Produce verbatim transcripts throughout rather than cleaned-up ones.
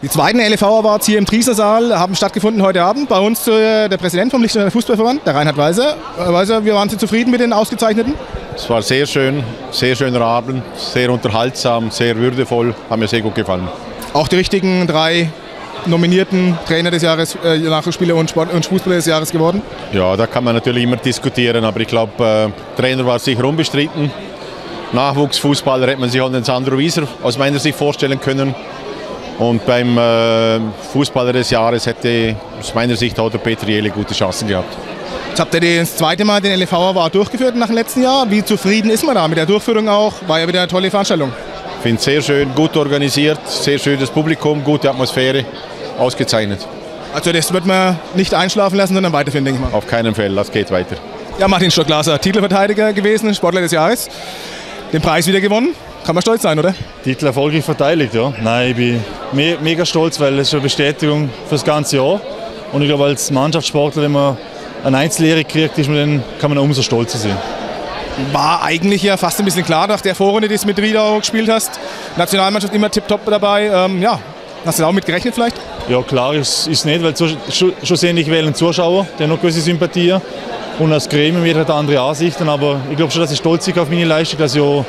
Die zweiten L E V Awards hier im Triesner Saal haben stattgefunden heute Abend. Bei uns äh, der Präsident vom Liechtensteiner Fußballverband, der Reinhard Weiser. Herr Weiser, wie waren Sie zufrieden mit den Ausgezeichneten? Es war sehr schön, sehr schöner Abend, sehr unterhaltsam, sehr würdevoll, hat mir sehr gut gefallen. Auch die richtigen drei nominierten Trainer des Jahres, äh, Nachwuchsspieler und, Sport und Fußballer des Jahres geworden? Ja, da kann man natürlich immer diskutieren, aber ich glaube, äh, Trainer war sicher unbestritten. Nachwuchsfußballer hätte man sich auch den Sandro Wieser aus meiner Sicht vorstellen können. Und beim äh, Fußballer des Jahres hätte aus meiner Sicht auch der Peter Jele gute Chancen gehabt. Jetzt habt ihr das zweite Mal den L E V Award durchgeführt nach dem letzten Jahr. Wie zufrieden ist man da mit der Durchführung auch? War ja wieder eine tolle Veranstaltung. Ich finde es sehr schön, gut organisiert, sehr schönes Publikum, gute Atmosphäre, ausgezeichnet. Also das wird man nicht einschlafen lassen, sondern weiterführen, denke ich mal. Auf keinen Fall, das geht weiter. Ja, Martin Stockglaser, Titelverteidiger gewesen, Sportler des Jahres. Den Preis wieder gewonnen. Kann man stolz sein, oder? Titel erfolgreich verteidigt, ja. Nein, ich bin me mega stolz, weil es ist eine Bestätigung für das ganze Jahr. Und ich glaube, als Mannschaftssportler, wenn man eine Einzellehre kriegt, ist man dann, kann man umso stolzer sein. War eigentlich ja fast ein bisschen klar nach der Vorrunde, die du mit Riedau gespielt hast. Nationalmannschaft immer tipptopp dabei. Ähm, ja, hast du da auch mit gerechnet vielleicht? Ja, klar ist es nicht, weil schlussendlich wählen Zuschauer, die haben noch gewisse Sympathien. Und als Gremium jeder hat andere Ansichten, aber ich glaube schon, dass ich stolz bin auf meine Leistung, dass ich auch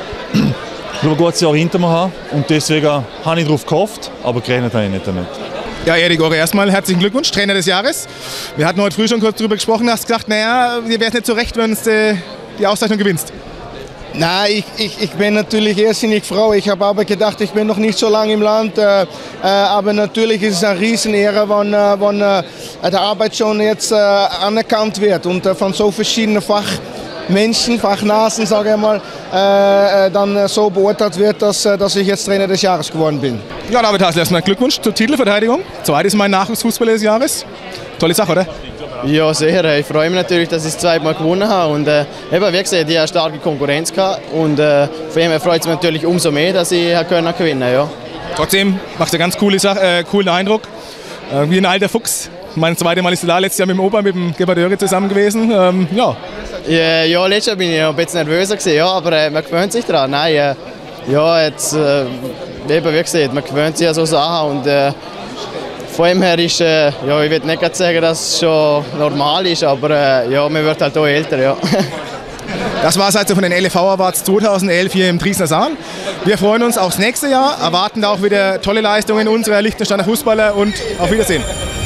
ein gutes Jahr hinter mir habe. Und deswegen habe ich darauf gehofft, aber gerechnet habe ich nicht damit. Ja, Erik Orre, erstmal herzlichen Glückwunsch, Trainer des Jahres. Wir hatten heute früh schon kurz darüber gesprochen, hast gesagt, naja, dir wäre es nicht so recht, wenn du äh, die Auszeichnung gewinnst. Nein, ich, ich, ich bin natürlich irrsinnig froh. Ich habe aber gedacht, ich bin noch nicht so lange im Land. Äh, äh, aber natürlich ist es eine Riesenehre, wenn, äh, wenn äh, die Arbeit schon jetzt äh, anerkannt wird und äh, von so verschiedenen Fachmenschen, Fachnasen, sage ich mal, äh, dann so beurteilt wird, dass, äh, dass ich jetzt Trainer des Jahres geworden bin. Ja, David Hasler, erstmal Glückwunsch zur Titelverteidigung. Zweites Mal Nachwuchsfußballer des Jahres. Tolle Sache, oder? Ja, sehr. Ich freue mich natürlich, dass ich das zweite Mal gewonnen habe. Und, äh, eben, wie gesagt, ich hatte eine starke Konkurrenz gehabt. Und äh, von dem freut es mich natürlich umso mehr, dass ich gewinnen konnte. Ja. Trotzdem macht er ganz coole Sache, äh, coolen Eindruck. Äh, wie ein alter Fuchs. Mein zweites Mal ist er da, letztes Jahr mit dem Opa, mit dem Gebhard Oerri zusammen gewesen. Ähm, ja. Ja, ja, letztes Jahr bin ich ein bisschen nervöser gewesen, ja, aber äh, man gewöhnt sich daran. Nein, äh, ja, jetzt, äh, eben, wie gesagt, man gewöhnt sich an so Sachen. Und, äh, von dem her ist, äh, ja, ich will nicht sagen, dass es schon normal ist, aber äh, ja, man wird halt auch älter. Ja. Das war es also von den L E V Awards zweitausendelf hier im Triesner Saal. Wir freuen uns aufs nächste Jahr, erwarten da auch wieder tolle Leistungen unserer Liechtensteiner Fußballer und auf Wiedersehen.